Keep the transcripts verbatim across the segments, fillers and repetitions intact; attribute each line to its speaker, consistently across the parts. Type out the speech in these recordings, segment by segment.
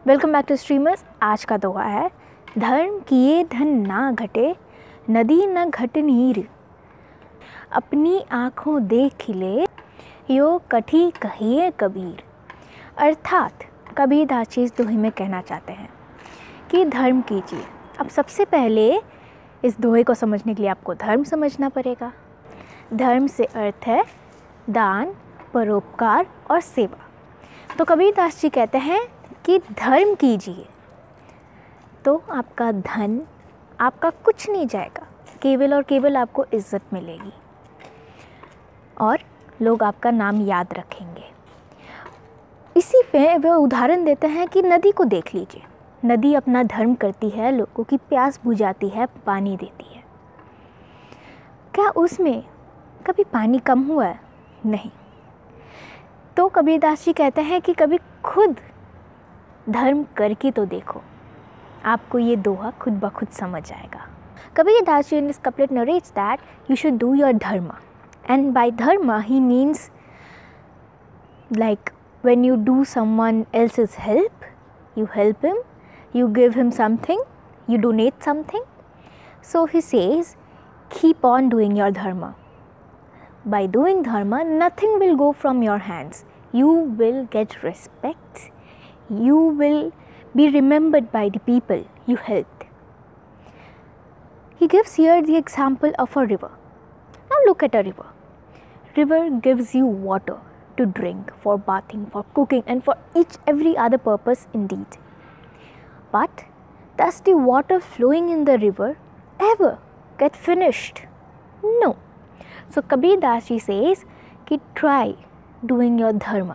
Speaker 1: Welcome back to streamers. आज का दोहा है, धर्म किए धन ना घटे, नदी न घट नीर, अपनी आँखों देख खिले, यो कठी कहिए कबीर। अर्थात कबीरदास जी इस दोहे में कहना चाहते हैं कि धर्म कीजिए। अब सबसे पहले इस दोहे को समझने के लिए आपको धर्म समझना पड़ेगा। धर्म से अर्थ है दान, परोपकार और सेवा। तो कबीरदास जी कहते हैं कि धर्म कीजिए तो आपका धन, आपका कुछ नहीं जाएगा, केवल और केवल आपको इज्जत मिलेगी और लोग आपका नाम याद रखेंगे। इसी पे वे उदाहरण देते हैं कि नदी को देख लीजिए। नदी अपना धर्म करती है, लोगों की प्यास बुझाती है, पानी देती है। क्या उसमें कभी पानी कम हुआ है? नहीं। तो कबीरदास जी कहते हैं कि कभी खुद धर्म करके तो देखो, आपको ये दोहा खुद ब खुद समझ आएगा। Kabirdas ji in this couplet narrates that you should do your dharma, and by dharma he means like when you do someone else's help, you help him, you give him something, you donate something. So he says, keep on doing your dharma. By doing dharma, nothing will go from your hands. You will get respect. You will be remembered by the people you helped. He gives here the example of a river. Now look at a river. River gives you water to drink, for bathing, for cooking, and for each every other purpose indeed. But does the water flowing in the river ever get finished? No. So Kabir Das ji says कि try doing your dharma,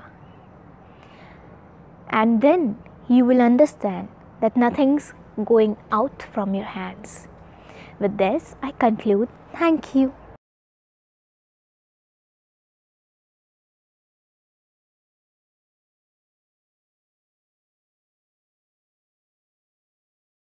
Speaker 1: and then you will understand that nothing's going out from your hands. With this, I conclude. Thank you.